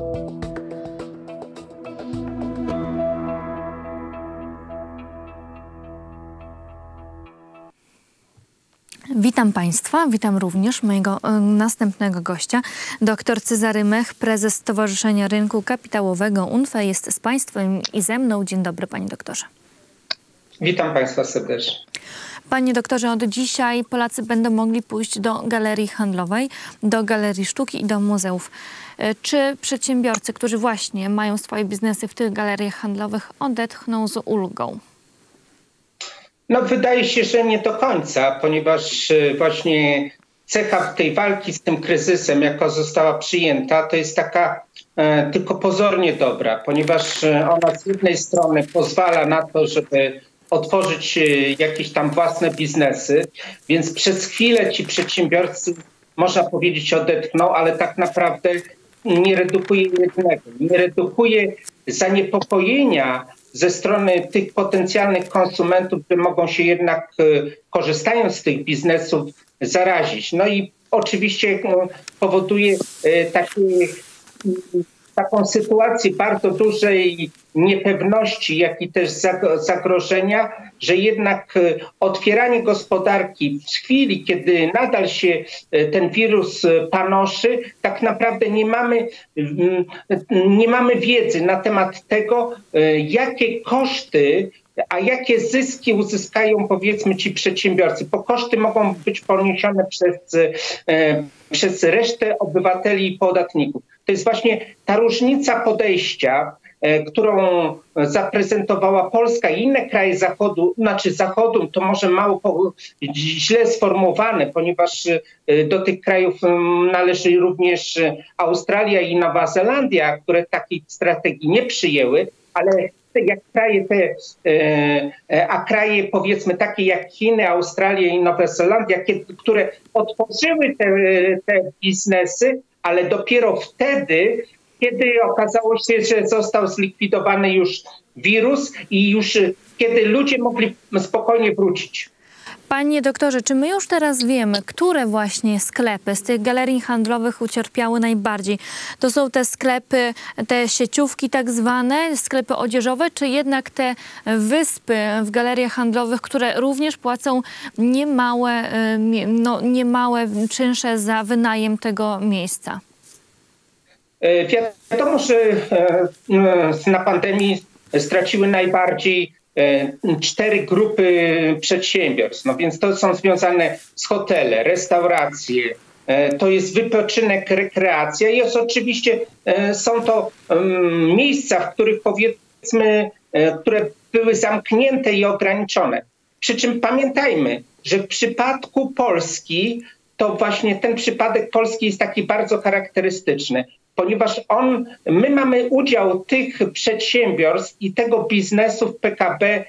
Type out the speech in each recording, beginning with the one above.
Witam Państwa, witam również mojego następnego gościa. Dr Cezary Mech, prezes Stowarzyszenia Rynku Kapitałowego UNFE jest z Państwem i ze mną. Dzień dobry, panie doktorze. Witam Państwa serdecznie. Panie doktorze, od dzisiaj Polacy będą mogli pójść do galerii handlowej, do galerii sztuki i do muzeów. Czy przedsiębiorcy, którzy właśnie mają swoje biznesy w tych galeriach handlowych, odetchną z ulgą? No, wydaje się, że nie do końca, ponieważ właśnie cecha tej walki z tym kryzysem, jaka została przyjęta, to jest taka tylko pozornie dobra, ponieważ ona z jednej strony pozwala na to, żeby otworzyć jakieś tam własne biznesy, więc przez chwilę ci przedsiębiorcy, można powiedzieć, odetchną, ale tak naprawdę nie redukuje jednego, nie redukuje zaniepokojenia ze strony tych potencjalnych konsumentów, którzy mogą się jednak, korzystając z tych biznesów, zarazić. No i oczywiście powoduje taką sytuację bardzo dużej niepewności, jak i też zagrożenia, że jednak otwieranie gospodarki w chwili, kiedy nadal się ten wirus panoszy, tak naprawdę nie mamy wiedzy na temat tego, jakie koszty, a jakie zyski uzyskają, powiedzmy, ci przedsiębiorcy, bo koszty mogą być poniesione przez resztę obywateli i podatników. To jest właśnie ta różnica podejścia, którą zaprezentowała Polska i inne kraje Zachodu, Zachodu, to może mało źle sformułowane, ponieważ do tych krajów należy również Australia i Nowa Zelandia, które takiej strategii nie przyjęły, ale jak kraje powiedzmy takie jak Chiny, Australia i Nowa Zelandia, które otworzyły te biznesy, ale dopiero wtedy, kiedy okazało się, że został zlikwidowany już wirus i już kiedy ludzie mogli spokojnie wrócić. Panie doktorze, czy my już teraz wiemy, które właśnie sklepy z tych galerii handlowych ucierpiały najbardziej? To są te sklepy, te sieciówki tak zwane, sklepy odzieżowe, czy jednak te wyspy w galeriach handlowych, które również płacą niemałe czynsze za wynajem tego miejsca? Wiadomo, że na pandemii straciły najbardziej 4 grupy przedsiębiorstw. No więc to są związane z hotele, restauracje, to jest wypoczynek, rekreacja i oczywiście są to miejsca, w których powiedzmy, które były zamknięte i ograniczone. Przy czym pamiętajmy, że w przypadku Polski to właśnie ten przypadek Polski jest taki bardzo charakterystyczny, ponieważ my mamy udział tych przedsiębiorstw i tego biznesu w PKB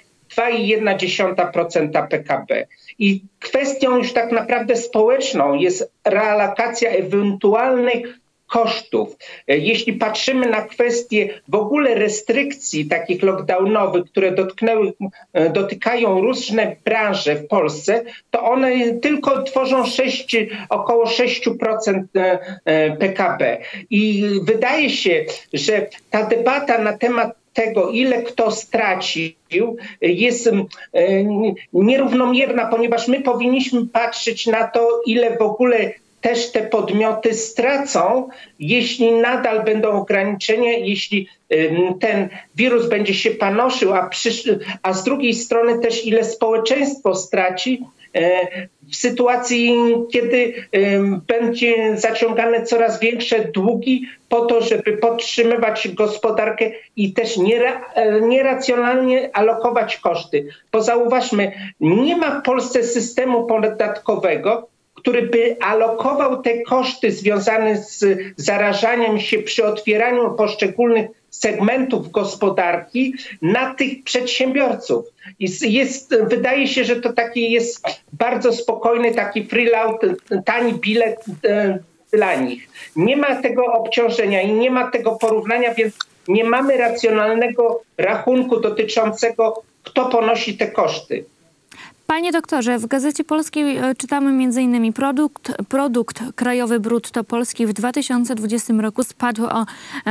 2,1% PKB. I kwestią już tak naprawdę społeczną jest realokacja ewentualnych kosztów. Jeśli patrzymy na kwestie w ogóle restrykcji takich lockdownowych, które dotykają różne branże w Polsce, to one tylko tworzą około 6% PKB. I wydaje się, że ta debata na temat tego, ile kto stracił, jest nierównomierna, ponieważ my powinniśmy patrzeć na to, ile w ogóle też te podmioty stracą, jeśli nadal będą ograniczenia, jeśli ten wirus będzie się panoszył, a z drugiej strony też ile społeczeństwo straci w sytuacji, kiedy będzie zaciągane coraz większe długi po to, żeby podtrzymywać gospodarkę i też nieracjonalnie alokować koszty. Bo zauważmy, nie ma w Polsce systemu podatkowego, który by alokował te koszty związane z zarażaniem się przy otwieraniu poszczególnych segmentów gospodarki na tych przedsiębiorców. Wydaje się, że to taki jest bardzo spokojny, taki freeload, tani bilet dla nich. Nie ma tego obciążenia i nie ma tego porównania, więc nie mamy racjonalnego rachunku dotyczącego, kto ponosi te koszty. Panie doktorze, w Gazecie Polskiej czytamy m.in. produkt krajowy brutto Polski w 2020 roku spadł o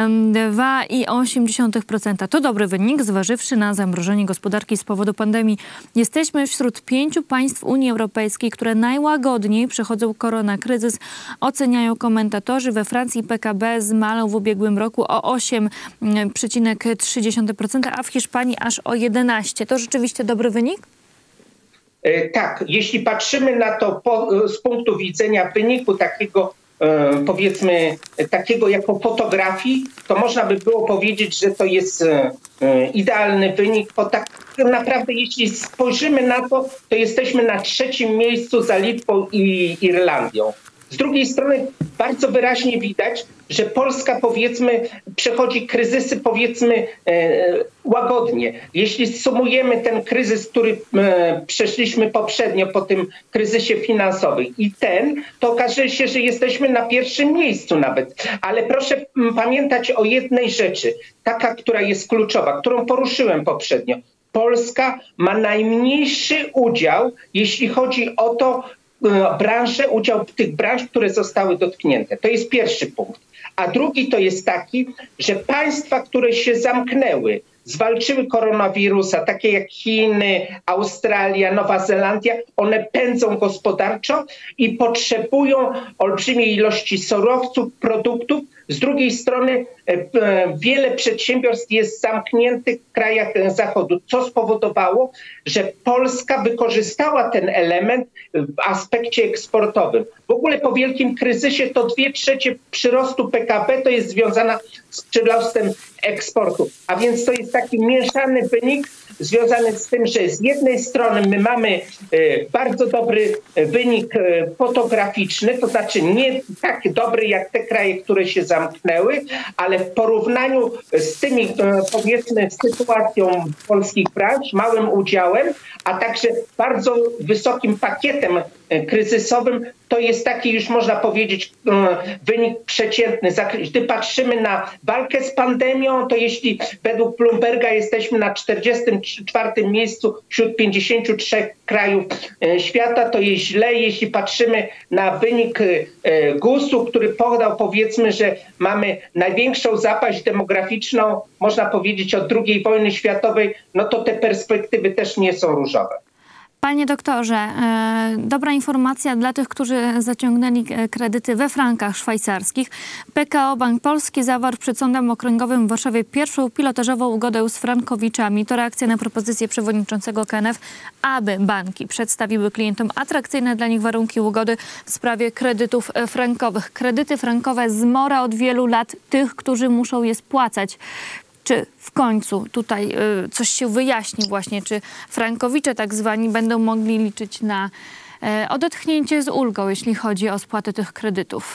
2,8%. To dobry wynik, zważywszy na zamrożenie gospodarki z powodu pandemii. Jesteśmy wśród 5 państw Unii Europejskiej, które najłagodniej przechodzą koronakryzys, oceniają komentatorzy. We Francji PKB zmalał w ubiegłym roku o 8,3%, a w Hiszpanii aż o 11%. To rzeczywiście dobry wynik? Tak, jeśli patrzymy na to z punktu widzenia wyniku takiego, powiedzmy, takiego jako fotografii, to można by było powiedzieć, że to jest idealny wynik, bo tak naprawdę jeśli spojrzymy na to, to jesteśmy na 3. miejscu za Litwą i Irlandią. Z drugiej strony bardzo wyraźnie widać, że Polska, powiedzmy, przechodzi kryzysy, powiedzmy, łagodnie. Jeśli sumujemy ten kryzys, który przeszliśmy poprzednio po tym kryzysie finansowym i to okazuje się, że jesteśmy na 1. miejscu nawet. Ale proszę pamiętać o jednej rzeczy, taka, która jest kluczowa, którą poruszyłem poprzednio. Polska ma najmniejszy udział, jeśli chodzi o to, udział w tych branż, które zostały dotknięte. To jest pierwszy punkt. A drugi to jest taki, że państwa, które się zamknęły, zwalczyły koronawirusa, takie jak Chiny, Australia, Nowa Zelandia, one pędzą gospodarczo i potrzebują olbrzymiej ilości surowców, produktów. Z drugiej strony wiele przedsiębiorstw jest zamkniętych w krajach Zachodu, co spowodowało, że Polska wykorzystała ten element w aspekcie eksportowym. W ogóle po wielkim kryzysie to 2/3 przyrostu PKB to jest związana z przyrostem eksportu. A więc to jest taki mieszany wynik związany z tym, że z jednej strony my mamy bardzo dobry wynik fotograficzny, to znaczy nie tak dobry jak te kraje, które się zamknęły, ale w porównaniu z tymi, powiedzmy, sytuacją polskich branż, małym udziałem, a także bardzo wysokim pakietem kryzysowym, to jest taki już można powiedzieć wynik przeciętny. Gdy patrzymy na walkę z pandemią, to jeśli według Bloomberga jesteśmy na 44. miejscu wśród 53 krajów świata, to jest źle. Jeśli patrzymy na wynik GUS-u, który podał, powiedzmy, że mamy największą zapaść demograficzną, można powiedzieć, od II wojny światowej, no to te perspektywy też nie są różowe. Panie doktorze, dobra informacja dla tych, którzy zaciągnęli kredyty we frankach szwajcarskich. PKO Bank Polski zawarł przed Sądem Okręgowym w Warszawie pierwszą pilotażową ugodę z frankowiczami. To reakcja na propozycję przewodniczącego KNF, aby banki przedstawiły klientom atrakcyjne dla nich warunki ugody w sprawie kredytów frankowych. Kredyty frankowe zmora od wielu lat tych, którzy muszą je spłacać. Czy w końcu tutaj coś się wyjaśni właśnie, czy frankowicze tak zwani będą mogli liczyć na odetchnięcie z ulgą, jeśli chodzi o spłatę tych kredytów?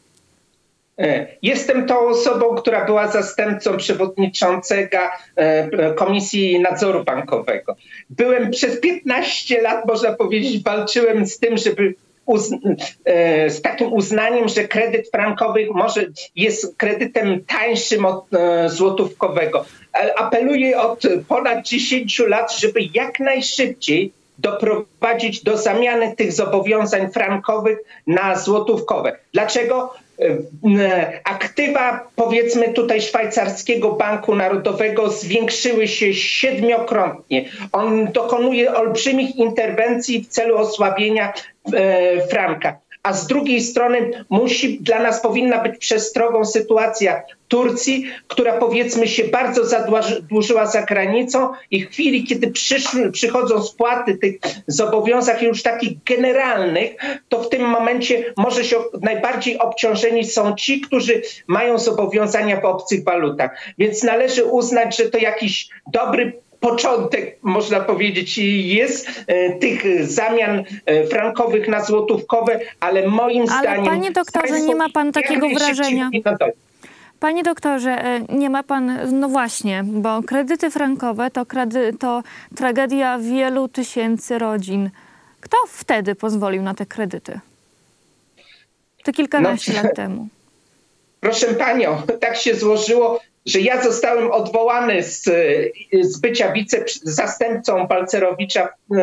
Jestem tą osobą, która była zastępcą przewodniczącego Komisji Nadzoru Bankowego. Byłem przez 15 lat, można powiedzieć, walczyłem z tym, żeby z takim uznaniem, że kredyt frankowy może jest kredytem tańszym od złotówkowego. Apeluję od ponad 10 lat, żeby jak najszybciej doprowadzić do zamiany tych zobowiązań frankowych na złotówkowe. Dlaczego? Aktywa, powiedzmy tutaj Szwajcarskiego Banku Narodowego zwiększyły się 7-krotnie. On dokonuje olbrzymich interwencji w celu osłabienia franka. A z drugiej strony dla nas powinna być przestrogą sytuacja Turcji, która, powiedzmy, się bardzo zadłużyła za granicą i w chwili, kiedy przychodzą spłaty tych zobowiązań już takich generalnych, to w tym momencie najbardziej obciążeni są ci, którzy mają zobowiązania w obcych walutach. Więc należy uznać, że to jakiś dobry początek, można powiedzieć, jest tych zamian frankowych na złotówkowe, ale moim zdaniem... Ale panie doktorze, nie ma pan takiego wrażenia... Panie doktorze, nie ma pan, no właśnie, bo kredyty frankowe to tragedia wielu tysięcy rodzin. Kto wtedy pozwolił na te kredyty? To kilkanaście lat temu. Proszę panią, tak się złożyło, że ja zostałem odwołany z bycia zastępcą Balcerowicza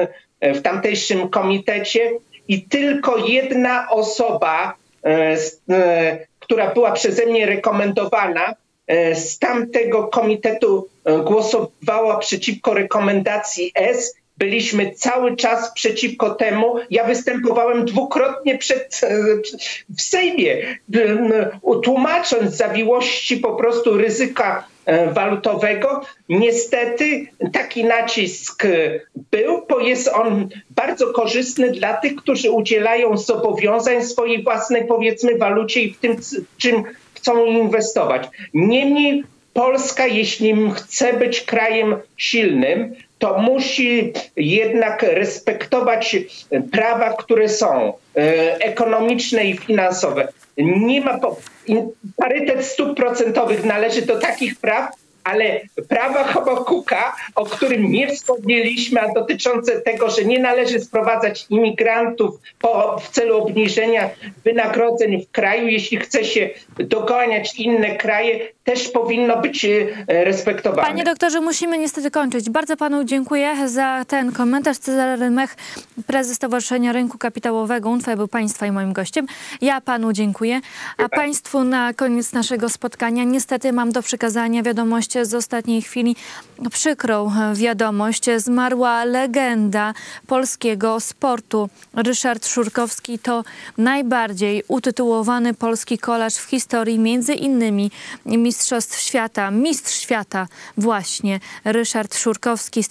w tamtejszym komitecie i tylko jedna osoba, która była przeze mnie rekomendowana, z tamtego komitetu głosowała przeciwko rekomendacji S. Byliśmy cały czas przeciwko temu. Ja występowałem dwukrotnie w Sejmie, tłumacząc zawiłości po prostu ryzyka walutowego. Niestety taki nacisk był, bo jest on bardzo korzystny dla tych, którzy udzielają zobowiązań swojej własnej, powiedzmy, walucie i w tym, czym chcą inwestować. Niemniej Polska, jeśli chce być krajem silnym, to musi jednak respektować prawa, które są ekonomiczne i finansowe. Nie ma parytet stóp procentowych należy do takich praw, ale prawa Habakuka, o którym nie wspomnieliśmy, a dotyczące tego, że nie należy sprowadzać imigrantów w celu obniżenia wynagrodzeń w kraju, jeśli chce się doganiać inne kraje, też powinno być respektowane. Panie doktorze, musimy niestety kończyć. Bardzo panu dziękuję za ten komentarz. Cezary Mech, prezes Stowarzyszenia Rynku Kapitałowego UNFE, był państwa i moim gościem. Ja panu dziękuję. A państwu na koniec naszego spotkania niestety mam do przekazania wiadomość z ostatniej chwili. Przykrą wiadomość. Zmarła legenda polskiego sportu. Ryszard Szurkowski to najbardziej utytułowany polski kolarz w historii, między innymi Mistrzostw Świata, mistrz świata właśnie, Ryszard Szurkowski z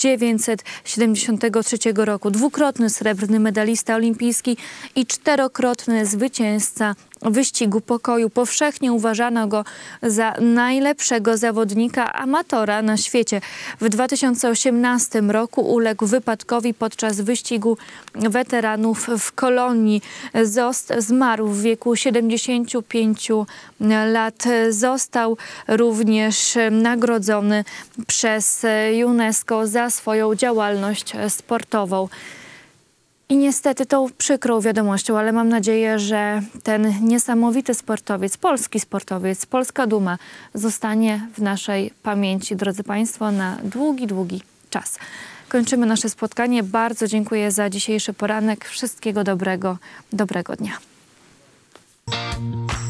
1973 roku, dwukrotny srebrny medalista olimpijski i czterokrotny zwycięzca wyścigu pokoju. Powszechnie uważano go za najlepszego zawodnika amatora na świecie. W 2018 roku uległ wypadkowi podczas wyścigu weteranów w Kolonii. Zmarł w wieku 75 lat. Został również nagrodzony przez UNESCO za swoją działalność sportową. I niestety tą przykrą wiadomością, ale mam nadzieję, że ten niesamowity sportowiec, polski sportowiec, polska duma zostanie w naszej pamięci, drodzy państwo, na długi, długi czas. Kończymy nasze spotkanie. Bardzo dziękuję za dzisiejszy poranek. Wszystkiego dobrego, dobrego dnia.